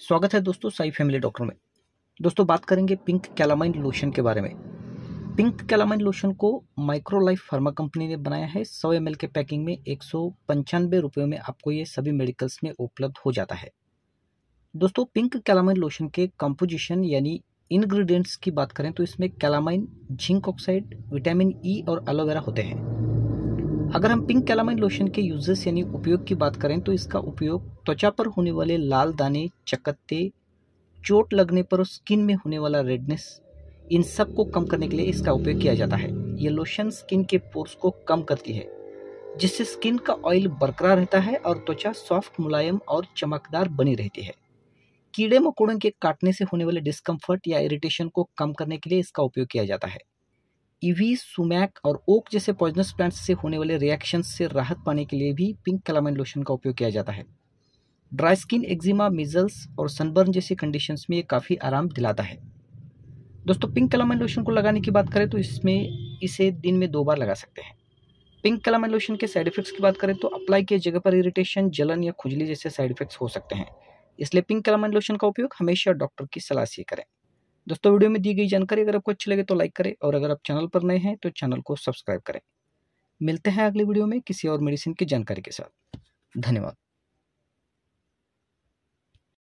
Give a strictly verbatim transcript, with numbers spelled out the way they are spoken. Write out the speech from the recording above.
स्वागत है दोस्तों साई फैमिली डॉक्टर में। दोस्तों बात करेंगे पिंक कैलामाइन लोशन के बारे में। पिंक कैलामाइन लोशन को माइक्रोलाइफ फार्मा कंपनी ने बनाया है। सौ एम एल के पैकिंग में एक सौ पंचानवे रुपये में आपको ये सभी मेडिकल्स में उपलब्ध हो जाता है। दोस्तों पिंक कैलामाइन लोशन के कंपोजिशन यानी इंग्रेडिएंट्स की बात करें तो इसमें calamine, zinc oxide, vitamin E और एलोवेरा होते हैं। अगर हम पिंक कैलामाइन लोशन के यूजेस यानी उपयोग की बात करें तो इसका उपयोग त्वचा पर होने वाले लाल दाने, चकत्ते, चोट लगने पर स्किन में होने वाला रेडनेस, इन सब को कम करने के लिए इसका उपयोग किया जाता है। ये लोशन स्किन के पोर्स को कम करती है, जिससे स्किन का ऑयल बरकरार रहता है और त्वचा सॉफ्ट, मुलायम और चमकदार बनी रहती है। कीड़े मकोड़ों के काटने से होने वाले डिस्कम्फर्ट या इरिटेशन को कम करने के लिए इसका उपयोग किया जाता है। ईवी, सुमैक और ओक जैसे पॉइजनस प्लांट्स से होने वाले रिएक्शंस से राहत पाने के लिए भी पिंक कैलामाइन लोशन का उपयोग किया जाता है। ड्राई स्किन, एक्जिमा, मिजल्स और सनबर्न जैसी कंडीशंस में ये काफ़ी आराम दिलाता है। दोस्तों पिंक कैलामाइन लोशन को लगाने की बात करें तो इसमें इसे दिन में दो बार लगा सकते हैं। पिंक कैलामाइन लोशन के साइड इफेक्ट्स की बात करें तो अप्लाई किए जगह पर इरिटेशन, जलन या खुजली जैसे साइड इफेक्ट्स हो सकते हैं, इसलिए पिंक कैलामाइन लोशन का उपयोग हमेशा डॉक्टर की सलाह से करें। दोस्तों वीडियो में दी गई जानकारी अगर आपको अच्छी लगे तो लाइक करें और अगर आप चैनल पर नए हैं तो चैनल को सब्सक्राइब करें। मिलते हैं अगले वीडियो में किसी और मेडिसिन की जानकारी के साथ। धन्यवाद।